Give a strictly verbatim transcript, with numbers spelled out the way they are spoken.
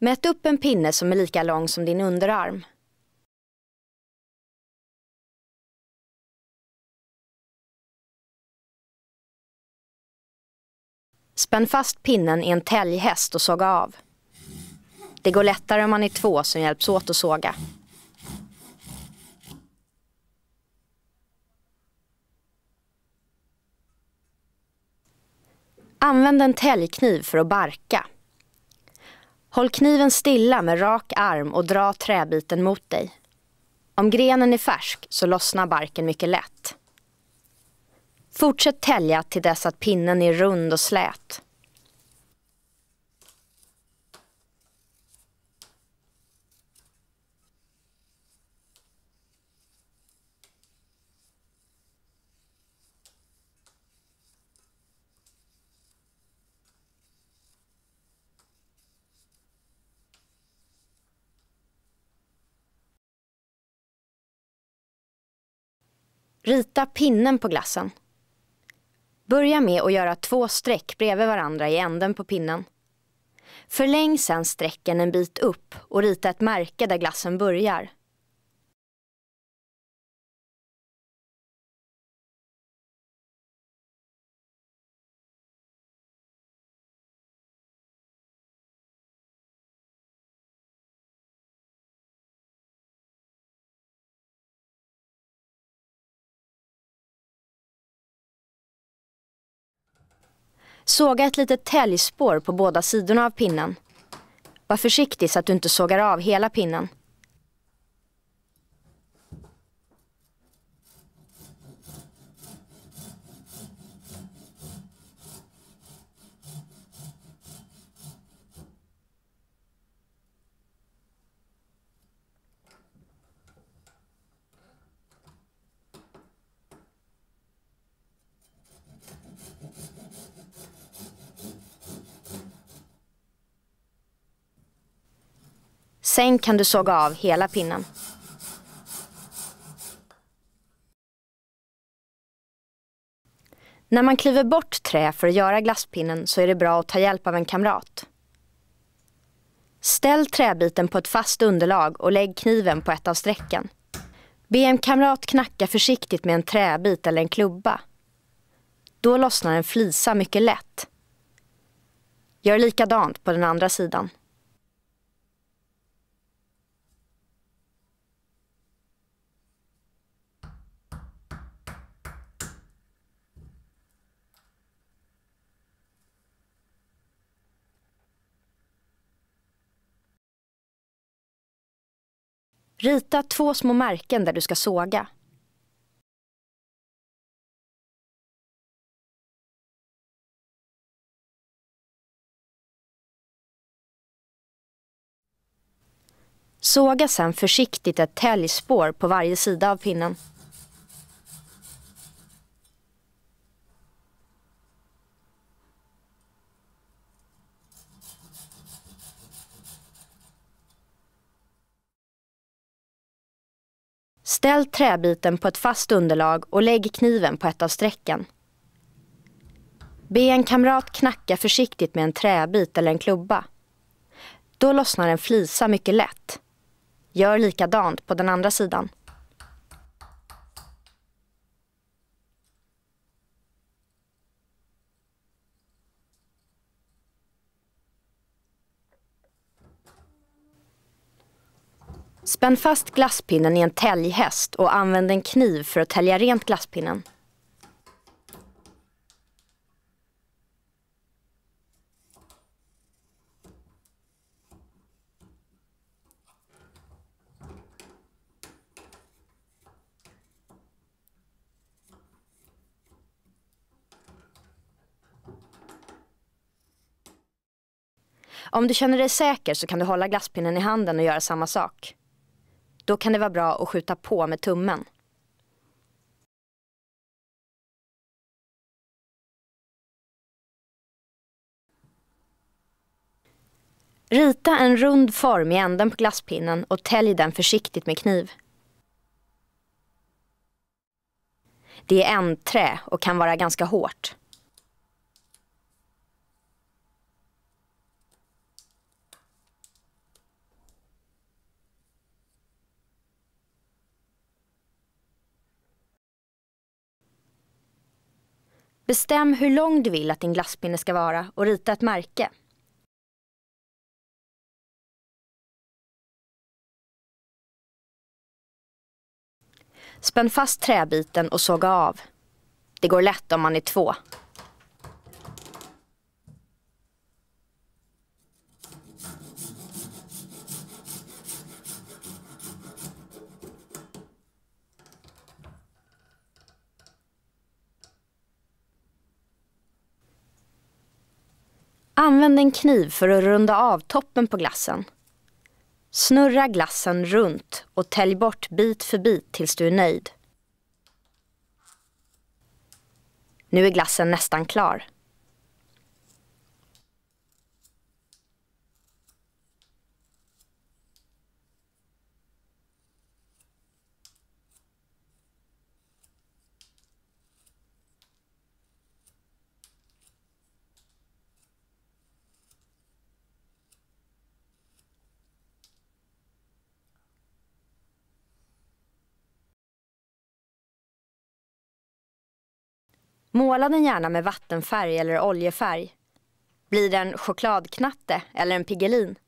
Mät upp en pinne som är lika lång som din underarm. Spänn fast pinnen i en täljhäst och såga av. Det går lättare om man är två som hjälps åt att såga. Använd en täljkniv för att barka. Håll kniven stilla med rak arm och dra träbiten mot dig. Om grenen är färsk så lossnar barken mycket lätt. Fortsätt tälja till dess att pinnen är rund och slät. Rita pinnen på glassen. Börja med att göra två streck bredvid varandra i änden på pinnen. Förläng sedan strecken en bit upp och rita ett märke där glassen börjar. Såga ett litet täljspår på båda sidorna av pinnen. Var försiktig så att du inte sågar av hela pinnen. Sen kan du såga av hela pinnen. När man kliver bort trä för att göra glasspinnen så är det bra att ta hjälp av en kamrat. Ställ träbiten på ett fast underlag och lägg kniven på ett av strecken. Be en kamrat knacka försiktigt med en träbit eller en klubba. Då lossnar en flisa mycket lätt. Gör likadant på den andra sidan. Rita två små märken där du ska såga. Såga sedan försiktigt ett täljspår på varje sida av pinnen. Ställ träbiten på ett fast underlag och lägg kniven på ett av strecken. Be en kamrat knacka försiktigt med en träbit eller en klubba. Då lossnar en flisa mycket lätt. Gör likadant på den andra sidan. Spänn fast glasspinnen i en täljhäst och använd en kniv för att tälja rent glasspinnen. Om du känner dig säker så kan du hålla glasspinnen i handen och göra samma sak. Då kan det vara bra att skjuta på med tummen. Rita en rund form i änden på glasspinnen och tälj den försiktigt med kniv. Det är ändträ och kan vara ganska hårt. Bestäm hur lång du vill att din glasspinne ska vara och rita ett märke. Spänn fast träbiten och såga av. Det går lätt om man är två. Använd en kniv för att runda av toppen på glassen. Snurra glassen runt och tälj bort bit för bit tills du är nöjd. Nu är glassen nästan klar. Måla den gärna med vattenfärg eller oljefärg. Blir det en chokladknatte eller en pigelin?